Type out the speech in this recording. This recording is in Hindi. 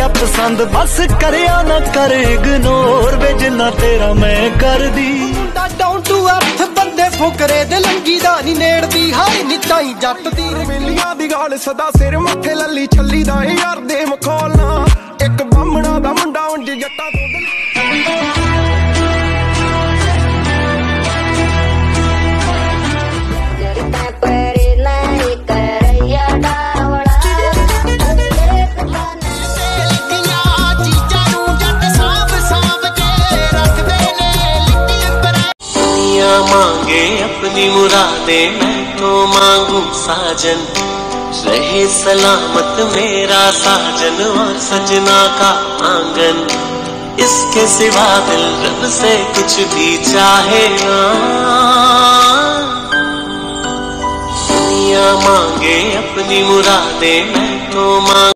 मेरा पसंद बस करिया ना कर इग्नोर वे जिन्ना तेरा मैं कर दी। डाउन टू अर्थ बंदे फुकरे दे लंगी दा नी नेड़दी हाय नी ताई जट दी मिलिया दी गाल सदा सिर मथे लली छली दा यार दे मखौलना एक बामणा दा मुंडा उंज जट्टा तो मांगे अपनी मुरादे मैं तो मांगू साजन, रहे सलामत मेरा साजन और सजना का आंगन, इसके सिवा दिल रब से कुछ भी चाहे ना। दुनिया मांगे अपनी मुरादे मैं तो मांग